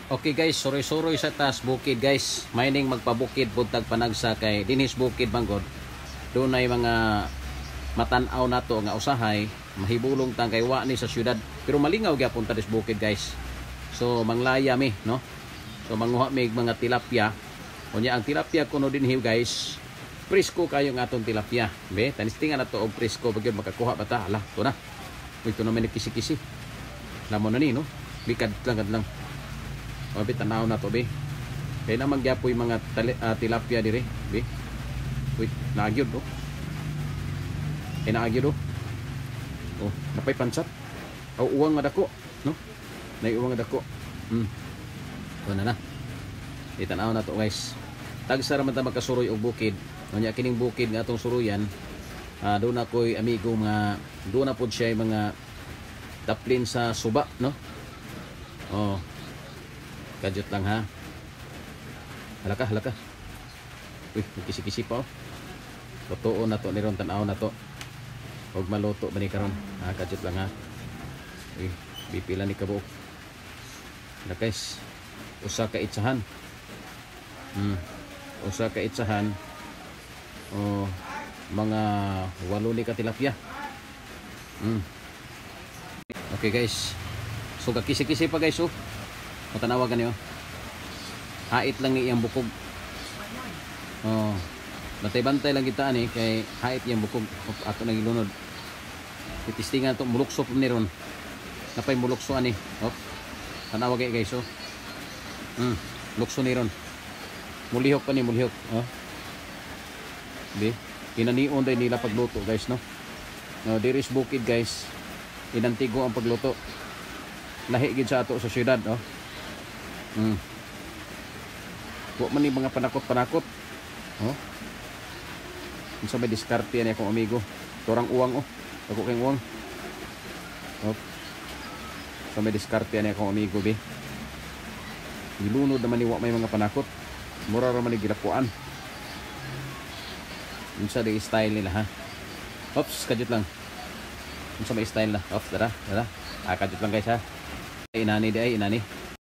Okay guys, suroy-suroy sa taas bukid guys. Mining magpabukid buntag panagsa kay dinis bukid manggod. Doon ay mga matanaw nato nga usahay, mahibulong tang kay wa ni sa syudad. Pero malingaw gyapon ta dis bukid guys. So manglaya mi, no? So manguha mi mga tilapia. Unya ang tilapia kuno dinhi guys. Presko kayo ng atong tilapia. Be, tanistingan nato og presko bagyo makakuha ba ta? Hala, to na. Ito na may kisi-kisi. Lamon na ni, no? Likad lang. Obi tanaw na to be. Kaya naman gyapoy mga tilapia dire, be. Wait, naagyod do. Kaya naagyod do. Oh, napay pansat. Aw uwang nga dako, no? Nay uwang nga dako. Wala na. Itanaw na to guys. Tagsa ra man ta makasuroy og bukid. Unya kining bukid nga atong suruyan. Doon ako'y amigo nga doon na po siya mga taplin sa suba, no? Oh. Kadyot lang ha. Halaka. Uy, kisi-kisi pa oh. Totoo na to, niron tanaw na to. Huwag maluto ba ni karon. Kadyot lang ha. Uy, bipila ni kabuok. Hala guys. Usa ka itsahan. Usa ka itsahan. Oh, mga 8 ni ka tilapia. Okay guys. So kisi-kisi pa guys oh. Matanawagan niyo. Hait lang ni iyang bukog. Oh. Bantay-bantay lang kita ani kay hait iyang bukog ato nang ilunod. Titistingan to mulukso pud ni ron. Napay mulukso ani. Oh. Tanawag kay guys oh. Lukso ni ron. Mulihok pa ni mulihok. Oh. Di kinanion day nila pagluto guys no. No, there is bukid guys. Inantigo ang pagluto. Lahi gid sa ato sa syudad oh. Huwag man yung mga panakot-panakot. Oh. Sa may diskarte niya akong amigo. Torang uwang oh. Ako kayong uwang. Oh. Sa may diskarte niya akong amigo be. Gilunod naman ni may mga panakot. Mura raman ni gilapuan. Yung sa di style nila ha. Oops, kadjut lang. Yung sa may style na. Oops, dara. Kadjut lang guys ha. Inani di ay inani.